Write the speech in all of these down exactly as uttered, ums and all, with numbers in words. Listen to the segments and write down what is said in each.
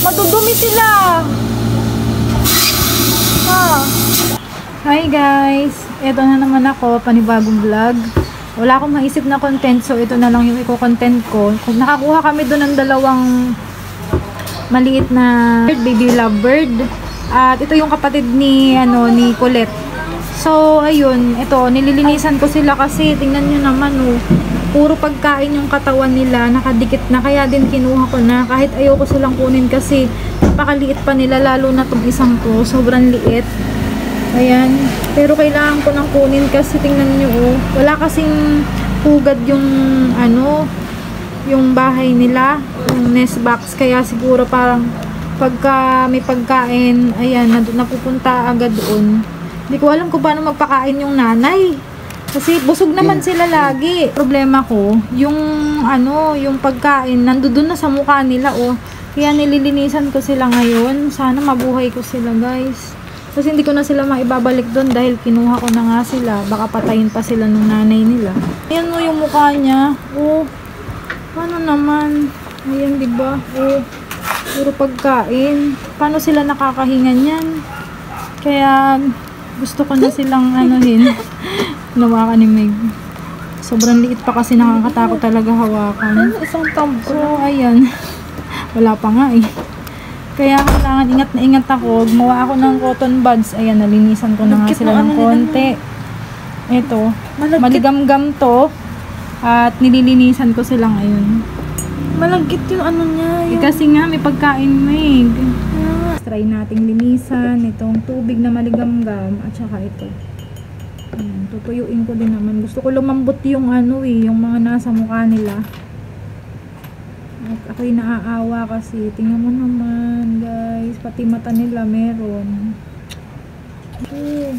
Madudumi sila. Ah. Hi guys. Ito na naman ako, panibagong vlog. Wala akong maisip na content, so ito na lang yung i-content ko. Kung nakakuha kami doon ng dalawang maliit na baby lovebird. At ito yung kapatid ni ano ni Colette. So ayun, ito nililinisan ko sila kasi tingnan niyo naman oh, puro pagkain yung katawan nila, nakadikit na, kaya din kinuha ko na kahit ayoko silang kunin kasi napakaliit pa nila, lalo na tong isang ko, sobrang liit. Ayan, pero kailangan ko nang kunin kasi tingnan niyo oh, wala kasing hugad yung ano, yung bahay nila, yung nest box, kaya siguro parang pagka may pagkain, ayan, napupunta agad doon. Hindi ko alam kung paano magpakain yung nanay. Kasi busog naman sila lagi. Problema ko, yung ano, yung pagkain, nandoon na sa mukha nila, oh. Kaya nililinisan ko sila ngayon. Sana mabuhay ko sila, guys. Kasi hindi ko na sila maibabalik doon dahil kinuha ko na nga sila. Baka patayin pa sila ng nanay nila. Ayan mo yung mukha niya. Oh, paano naman? Ayan, diba? Oh. Puro pagkain. Paano sila nakakahinga niyan? Kaya gusto ko na silang anuhin. Nawakan ni Meg. Sobrang liit pa kasi nakakatakot talaga hawakan. Isang tambo. So, ayan. Wala pa nga eh. Kaya kailangan ingat na ingat ako. Gumawa ako ng cotton buds. Ayan, nalinisan ko na nga sila ng konti. Ito. Maligamgam to. At nililinisan ko sila ngayon. Malagkit yung ano niya. Yung... Eh, kasi nga may pagkain, Meg. Ah. Try nating linisan itong tubig na maligamgam at saka ito. Ayan, tutuyuin ko din naman. Gusto ko lumambot yung ano eh, yung mga nasa mukha nila. At ako'y naaawa kasi tingnan mo naman, guys, pati mata nila meron. Okay.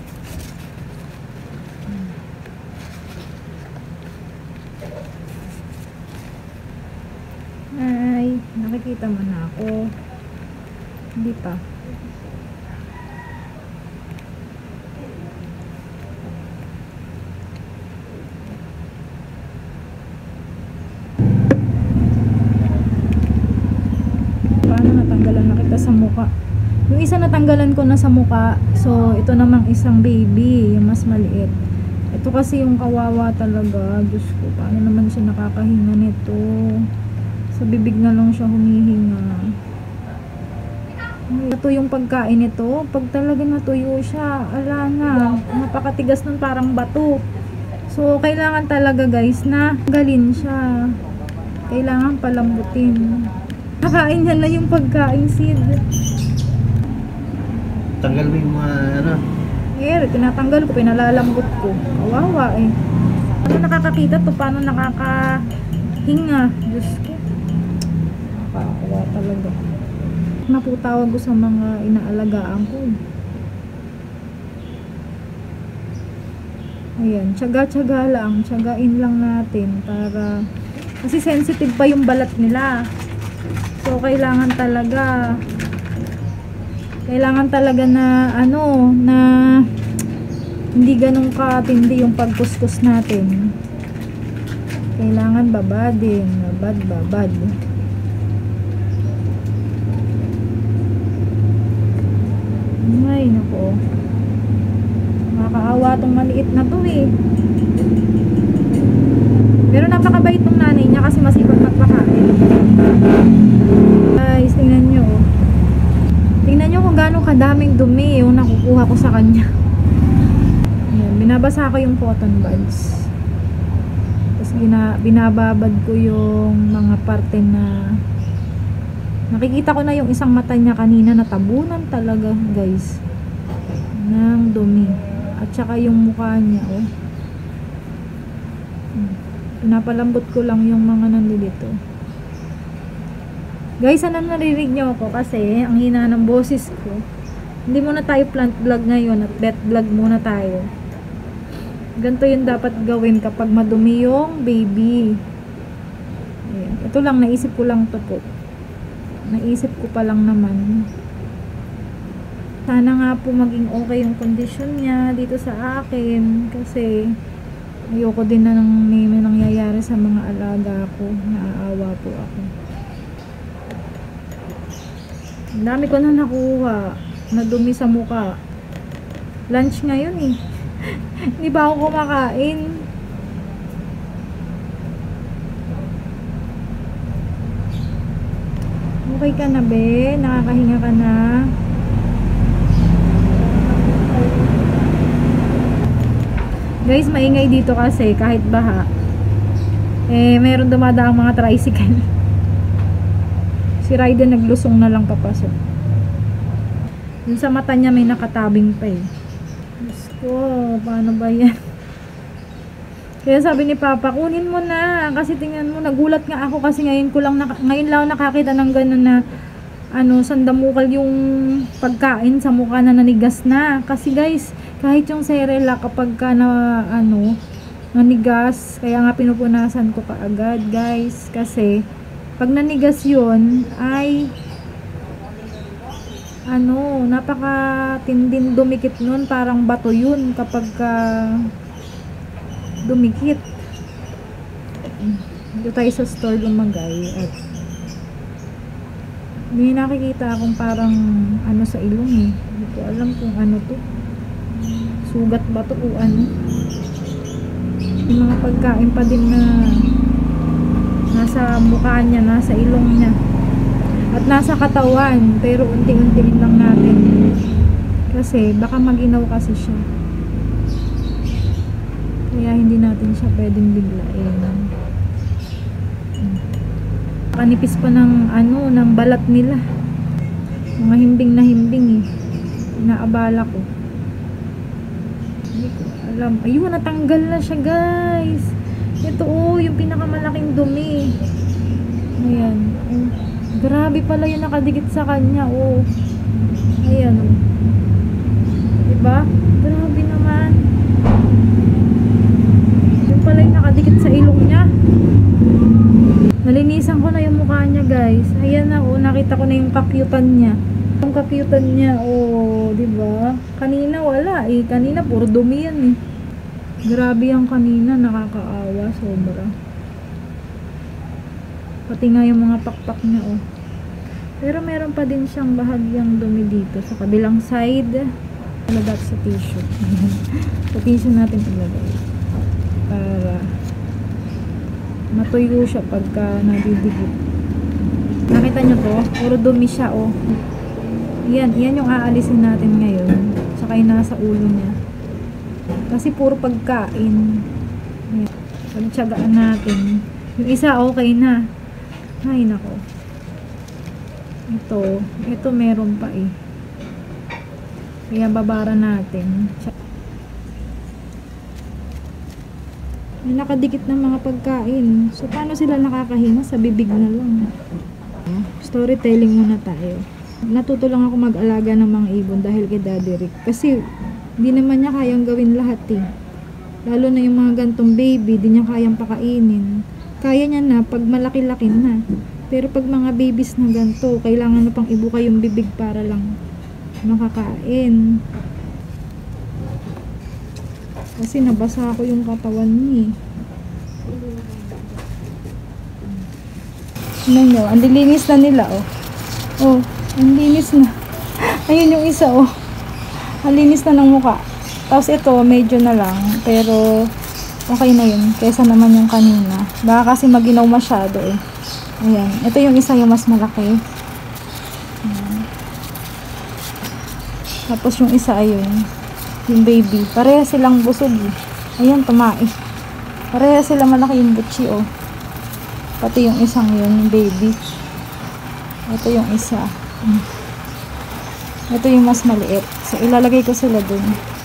Ay, nakikita mo na ako. Hindi pa. Paano natanggalan na kita sa muka? Yung isa natanggalan ko na sa muka. So, ito namang isang baby, yung mas maliit. Ito kasi yung kawawa talaga. Diyos ko, paano naman siya nakakahinga nito? Sa bibig na lang siya humihinga. Ito yung pagkain nito. Pag talaga natuyo siya, ala na, napakatigas nun, parang bato. So, kailangan talaga guys na galin siya. Kailangan palambutin. Nakain niya na yung pagkain, Sid. Tanggal mo yung mga ano? Eh, tinatanggal ko, pinalalambot ko. Kawawa eh. Paano nakakakita to? Paano nakakahinga? Diyos ko. Nakakawa talaga. Naputawag ko sa mga inaalagaan ko. Ayan, tsaga-tsaga lang, tsagain lang natin para kasi sensitive pa yung balat nila. So kailangan talaga kailangan talaga na ano, na hindi ganun katindi yung pagkuskus natin. Kailangan babadin, babad, babad. Ay, nako. Nakakaawa tong maliit na to eh. Pero napakabait tong nanay niya kasi masipag magpakain. Guys, tingnan nyo. Tingnan nyo kung gaano kadaming dumi yung nakukuha ko sa kanya. Ayan, binabasa ko yung cotton buds. Tapos bina, binababad ko yung mga parte na nakikita ko na yung isang mata niya kanina, natabunan talaga guys ng dumi. At saka yung mukha niya, oh. Pinapalambot ko lang yung mga nandito. Guys, sana naririnig nyo ako kasi ang hina ng boses ko. Hindi muna tayo plant vlog ngayon at pet vlog muna tayo. Ganito yung dapat gawin kapag madumi yung baby. Ayan. Ito lang, naisip ko lang to po. Naisip ko pa lang naman. Sana nga po maging okay yung condition niya dito sa akin kasi ayoko din na nang may, may nangyayari sa mga alaga ko. Naaawa po ako. Ang dami ko na nakuha na dumi sa muka. Lunch ngayon eh. Hindi ba ako kumakain? Okay ka na, be? Nakakahinga ka na? Guys, maingay dito kasi kahit baha. Eh, meron dumadaang mga tricycle. Si Raiden naglusong na lang papasok. Yung sa mata niya may nakatabing pa eh. Diyos ko, paano ba yan? Kaya sabi ni Papa, kunin mo na. Kasi tingnan mo, nagulat nga ako kasi ngayon ko lang, naka, ngayon lang nakakita ng gano'n na ano, sandamukal yung pagkain sa mukha na nanigas na. Kasi guys, kahit yung serela kapag ka na ano, nanigas, kaya nga pinupunasan ko kaagad guys. Kasi pag nanigas yun ay ano, napaka tinding dumikit nun, parang bato yun kapag ka dumikit. Dito tayo sa store lumagay at may nakikita akong parang ano sa ilong eh. Hindi ko alam kung ano to, sugat ba to o ano. Yung mga pagkain pa din na nasa mukha niya, nasa ilong niya at nasa katawan, pero unti-untiin lang natin kasi baka maginaw kasi siya, kaya hindi natin siya pwedeng biglain. Kanipis pa ng ano, ng balat nila, mga himbing na himbing eh. Inaabala ko, hindi ko alam. Ayun, natanggal na siya guys. Ito oh, yung pinakamalaking dumi. Ayan oh. Grabe pala yung nakadikit sa kanya oh. Ayan oh, diba? Grabe naman. Yung pala yung nakadikit sa ilong niya. Nalinisan ko na yung mukha niya guys. Ayan na oh, nakita ko na yung kakyutan niya. Yung kakyutan niya oh, diba? Kanina wala eh, kanina puro dumi yan eh. Grabe yung kanina, nakakaawa sobra. Pati nga yung mga pakpak niya oh. Pero meron pa din siyang bahagyang dumi dito sa kabilang side. Ilagay sa tissue. Sa tissue natin ilagay para matuyo siya pagka nadidikit. Nakita nyo to? Puro dumi siya oh. Yan, yan yung aalisin natin ngayon. Saka yung nasa ulo niya. Kasi puro pagkain. Ayan. Pagtsagaan natin. Yung isa okay na. Ay nako. Ito. Ito meron pa eh. Kaya babara natin. May nakadikit ng mga pagkain. So paano sila nakakahinga? Sa bibig na lang. Storytelling muna tayo. Natuto lang ako mag-alaga ng mga ibon dahil kay Daddy Rick. Kasi hindi naman niya kayang gawin lahat eh. Lalo na yung mga gantong baby, di niya kayang pakainin. Kaya niya na pag malaki-laki na. Pero pag mga babies na ganto, kailangan na pang ibuka yung bibig para lang makakain. Kasi nabasa ko yung katawan niya eh. Tignan nyo, ang lilinis na nila oh. Oh, ang linis na. Ayun yung isa oh. Ang linis na ng mukha. Tapos ito, medyo na lang. Pero, okay na yun. Kesa naman yung kanina. Baka kasi maginaw masyado eh. Ayan. Ito yung isa yung mas malaki. Ayan. Tapos yung isa, ayun. Yung baby. Pareha silang busog eh. Ayan, tumae. Pareha sila malaki yung butchi oh. Pati yung isang yun, yung baby. Ito yung isa. Ito yung mas maliit. So, ilalagay ko sila dun.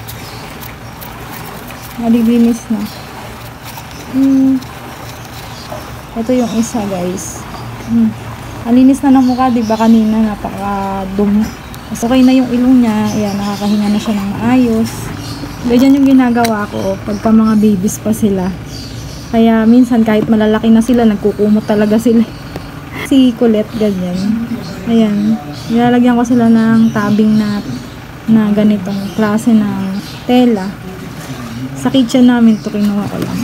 Malilinis na. Hmm. Ito yung isa, guys. Hmm. Malinis na ng mukha, diba? Kanina, napaka-dumi. So, okay na yung ilong niya. Ayan, nakakahinga na siya ng maayos. Ganyan yung ginagawa ko pagka mga babies pa sila. Kaya, minsan, kahit malalaki na sila, nagkukumot talaga sila. Si Colette, ganyan. Ayan. Nilalagyan ko sila ng tabing na na ganitong klase ng tela. Sa kitchen namin to kinuha ko lang.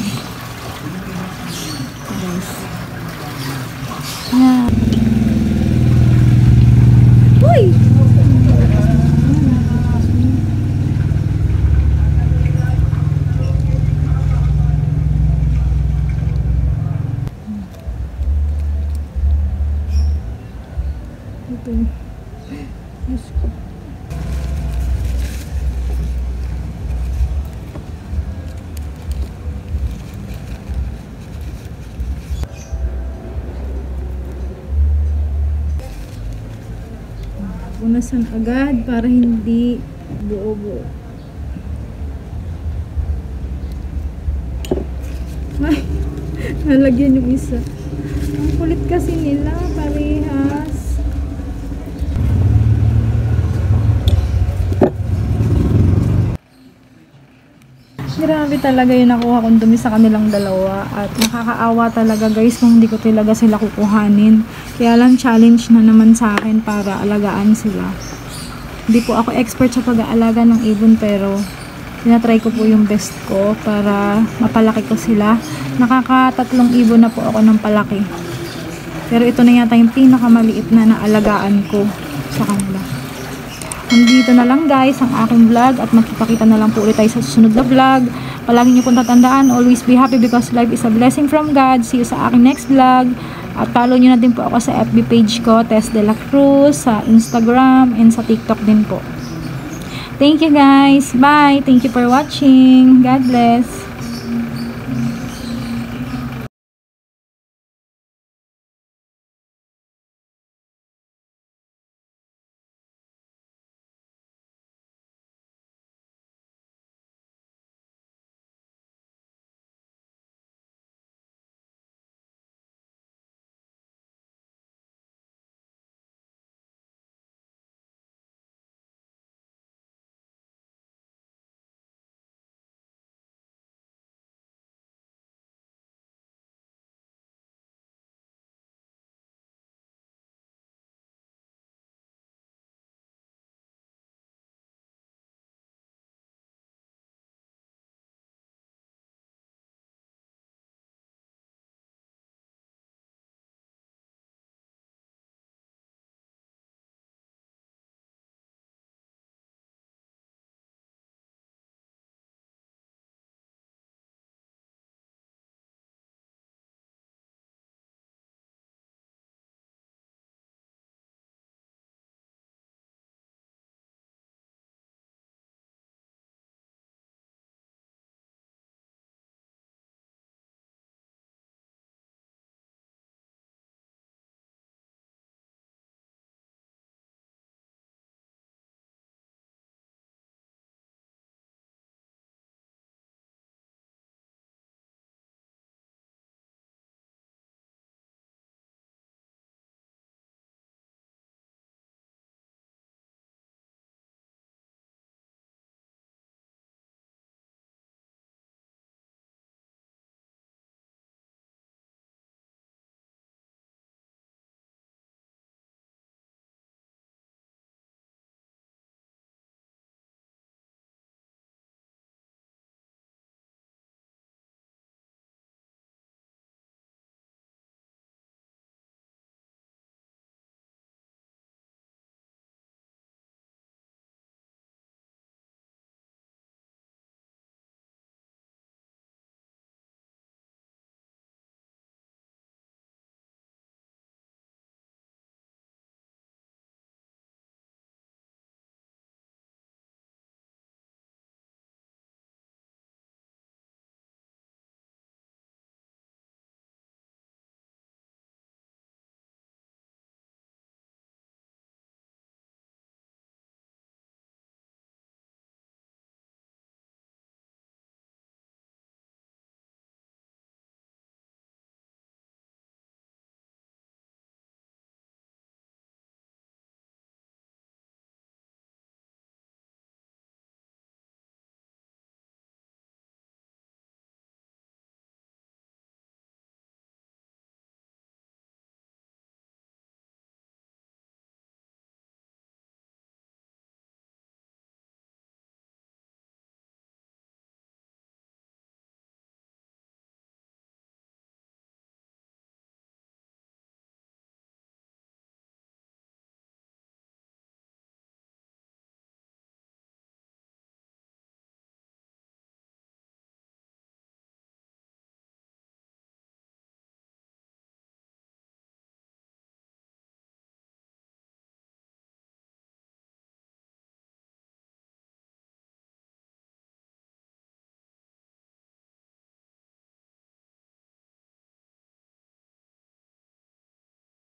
Guys. Ayan. Uy! to. Diyos ko. Punasan agad para hindi buo-buo. Ay, nalagyan yung isa. Ang kulit kasi nila, parehas. Grabe talaga yung nakuha kong dumi sa kanilang dalawa. At nakakaawa talaga guys kung hindi ko talaga sila kukuhanin. Kaya lang challenge na naman sa akin para alagaan sila. Hindi po ako expert sa pag-aalaga ng ibon pero tinatry ko po yung best ko para mapalaki ko sila. Nakakatatlong ibon na po ako ng palaki. Pero ito na yata yung pinakamaliit na naalagaan ko sa kanila. Nandito na lang guys ang aking vlog at magkipakita na lang po ulit tayo sa susunod na vlog. Palagi niyo pong tatandaan, always be happy because life is a blessing from God. See you sa aking next vlog. At follow niyo na din po ako sa F B page ko, Tess De La Cruz, sa Instagram, and sa TikTok din po. Thank you guys. Bye. Thank you for watching. God bless.